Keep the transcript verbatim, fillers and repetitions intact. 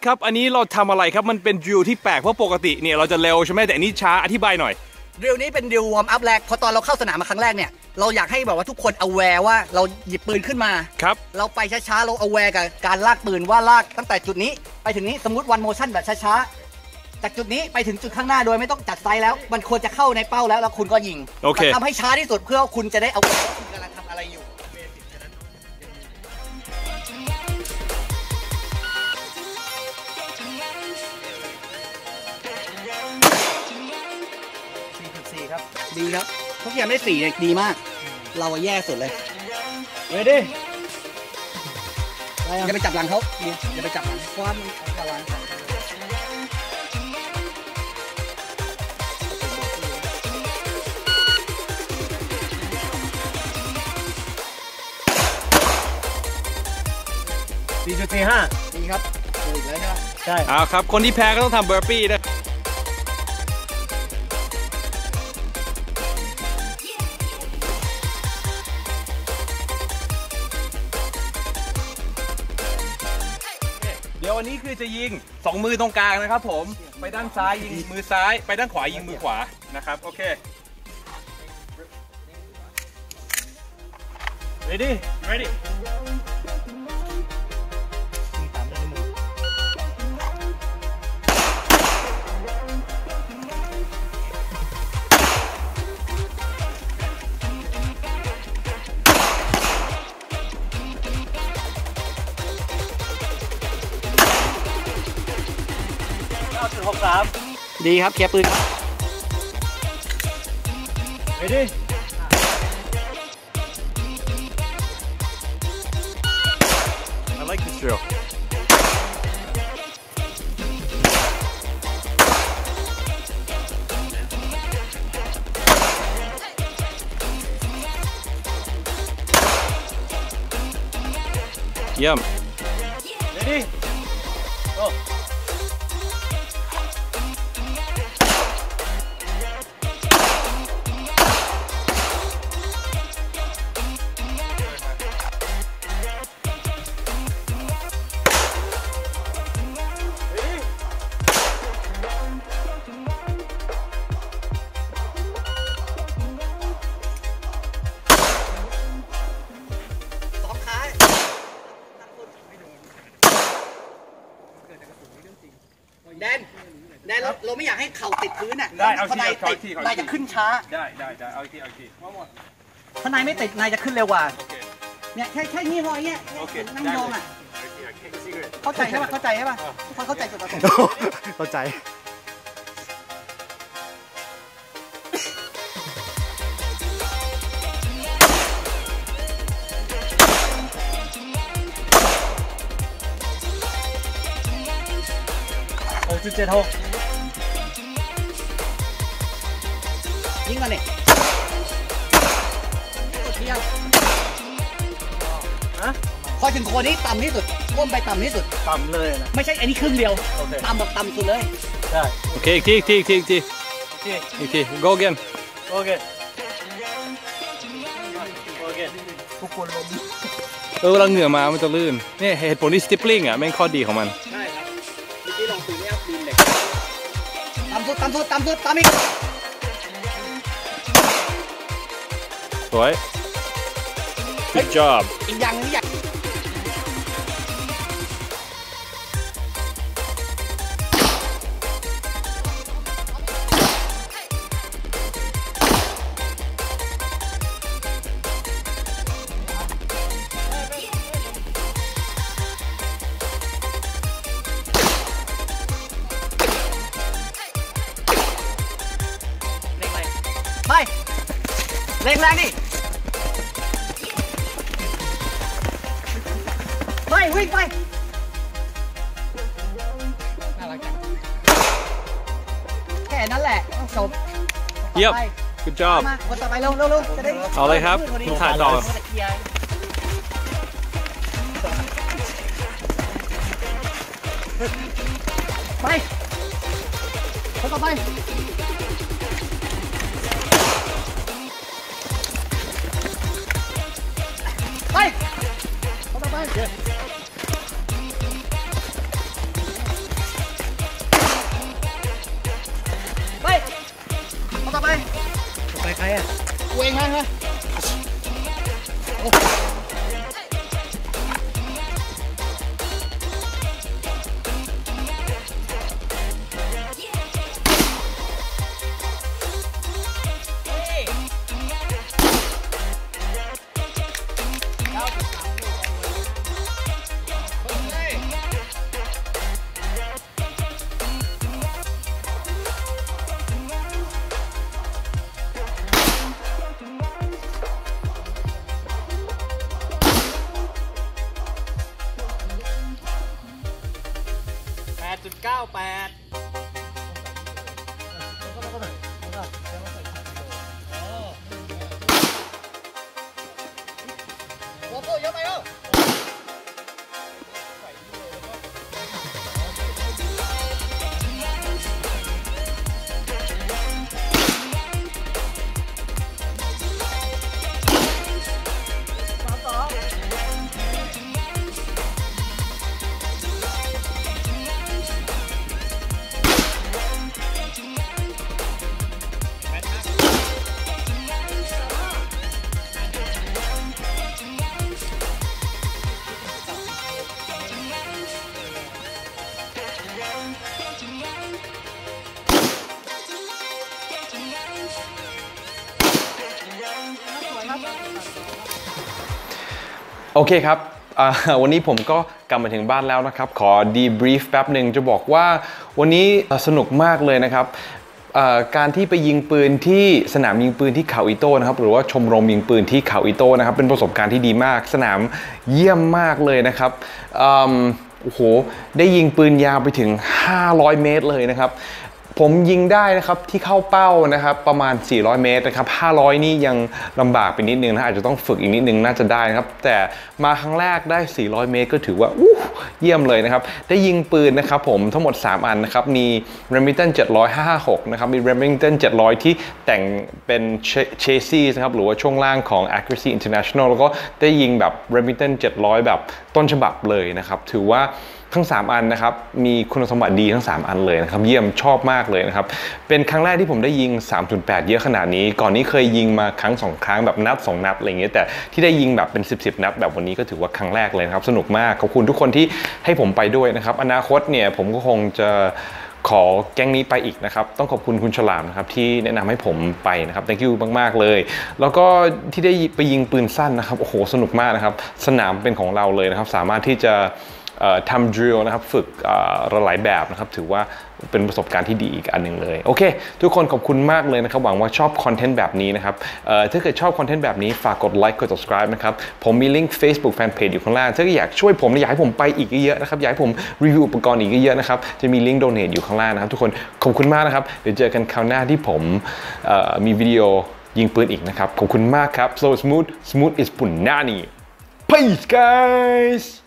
ครับอันนี้เราทำอะไรครับมันเป็นดริลที่แปลกเพราะปกติเนี่ยเราจะเร็วใช่ไหมแต่อันนี้ช้าอธิบายหน่อยดริลนี้เป็นดริลวอร์มอัพแรกพอตอนเราเข้าสนามมาครั้งแรกเนี่ยเราอยากให้แบบว่าทุกคนเอาแวร์ว่าเราหยิบปืนขึ้นมาครับเราไปช้าๆเราเอาแวร์กับการลากปืนว่าลากตั้งแต่จุดนี้ไปถึงนี้สมมติวันโมชั่นแบบช้าๆจากจุดนี้ไปถึงจุดข้างหน้าโดยไม่ต้องจัดไซส์แล้วมันควรจะเข้าในเป้าแล้วแล้วคุณก็ยิงโอเคทำให้ช้าที่สุดเพื่อคุณจะได้เอาว่าคุณกำลังทำอะไรอยู่ครับดีครับทุกอย่างได้สี่เนี่ยดีมากเราแย่สุดเลยเฮ้ยดิอย่าไปจับหลังเขาอย่าไปจับหลังคว้ามันระวังสี่จุดสี่ห้าดีครับถูกเลยใช่ไหมใช่เอาครับคนที่แพ้ก็ต้องทำเบอร์ปี้นะเดี๋ยววันนี้คือจะยิงสองมือตรงกลางนะครับผมไปด้านซ้ายยิงมือซ้ายไปด้านขวายิงมือขวานะครับโอเค ready ready หกสามดีครับเคลียร์ปืนครับ ready I like this drill Yum ready go แดนแดนเราเราไม่อยากให้เข่าติดพื้นอ่ะได้เอาที่นายติดนายจะขึ้นช้าได้ได้ได้เอาที่เอาที่ถ้านายไม่ติดนายจะขึ้นเร็วกว่าเนี่ยแค่แค่นี้พอเงี้ยนั่งยองอ่ะเข้าใจใช่ป่ะเข้าใจใช่ป่ะเขาเข้าใจจุดประสงค์เข้าใจหกจุดเจ็ดหกยิงมาเนี่ยเที่ยวฮะพอถึงโคนนี้ต่ำที่สุดก้มไปต่ำที่สุดต่ำเลยนะไม่ใช่อันนี้ครึ่งเดียวต่ำแบบต่ำสุดเลยใช่โอเคอีกทีอีกทีอีกทีอีกทีอีกที go again go again go again ทุกคนลงเออเวลาเหงื่อมามันจะลื่นนี่เหตุผลที่ stippling อ่ะแม่งข้อดีของมันใช่ครับเมื่อกี้ลองปืนไม่อัพปืนเหล็กต่ำสุดต่ำสุดต่ำสุดต่ำอีกสวย good job อีกอย่างนึงอยากไปเร่งแรงดิไปวิ่งไปน่ารักจังแค่นั้นแหละต้องจบเยี่ยม good job มาคนต่อไปเร็วเร็วจะได้เอาเลยครับถ่ายต่อไปคนต่อไปไปคนต่อไปใครอ่ะกูเองมั้งนะแปดจุดเก้าแปดโอ้โหเยอะไปแล้วโอเคครับวันนี้ผมก็กลับมาถึงบ้านแล้วนะครับขอดีบรีฟแป๊บหนึ่งจะบอกว่าวันนี้สนุกมากเลยนะครับการที่ไปยิงปืนที่สนามยิงปืนที่เขาอิโต้นะครับหรือว่าชมรมยิงปืนที่เขาอิโต้นะครับเป็นประสบการณ์ที่ดีมากสนามเยี่ยมมากเลยนะครับโอ้โหได้ยิงปืนยาวไปถึงห้าร้อยเมตรเลยนะครับผมยิงได้นะครับที่เข้าเป้านะครับประมาณสี่ร้อยเมตรนะครับห้าร้อยนี่ยังลำบากไปนิดนึงนะอาจจะต้องฝึกอีกนิดนึงน่าจะได้นะครับแต่มาครั้งแรกได้สี่ร้อยเมตรก็ถือว่าอู้เยี่ยมเลยนะครับได้ยิงปืนนะครับผมทั้งหมดสามอันนะครับมี Remington เจ็ดร้อย ห้าห้าหกนะครับมี Remington เจ็ดร้อยที่แต่งเป็น chassis นะครับหรือว่าช่วงล่างของ Accuracy International แล้วก็ได้ยิงแบบ Remington เจ็ดร้อยแบบต้นฉบับเลยนะครับถือว่าทั้งสามอันนะครับมีคุณสมบัติดีทั้งสามอันเลยนะครับเยี่ยมชอบมากเลยนะครับเป็นครั้งแรกที่ผมได้ยิง สามจุดแปด เยอะขนาดนี้ก่อนนี้เคยยิงมาครั้งสองครั้งแบบนัดสองนัดอะไรเงี้ยแต่ที่ได้ยิงแบบเป็นสิบ สิบนัดแบบวันนี้ก็ถือว่าครั้งแรกเลยนะครับสนุกมากขอบคุณทุกคนที่ให้ผมไปด้วยนะครับอนาคตเนี่ยผมก็คงจะขอแก๊งนี้ไปอีกนะครับต้องขอบคุณคุณฉลามนะครับที่แนะนำให้ผมไปนะครับ thank you มากๆเลยแล้วก็ที่ได้ไปยิงปืนสั้นนะครับโอ้โหสนุกมากนะครับสนามเป็นของเราเลยนะครับสามารถที่จะทำ drill นะครับฝึกหลายแบบนะครับถือว่าเป็นประสบการณ์ที่ดีอีกอันหนึ่งเลยโอเคทุกคนขอบคุณมากเลยนะครับหวังว่าชอบคอนเทนต์แบบนี้นะครับถ้าเกิดชอบคอนเทนต์แบบนี้ฝากกดไลค์กด subscribe นะครับผมมีลิงก์ Facebook Fanpage อยู่ข้างล่างถ้าอยากช่วยผมอยากให้ผมไปอีกเยอะนะครับอยากให้ผมรีวิวอุปกรณ์อีกเยอะนะครับจะมีลิงก์ donate อยู่ข้างล่างนะครับทุกคนขอบคุณมากนะครับเดี๋ยวเจอกันคราวหน้าที่ผมมีวิดีโอยิงปืนอีกนะครับขอบคุณมากครับ so smooth smooth is punani peace guys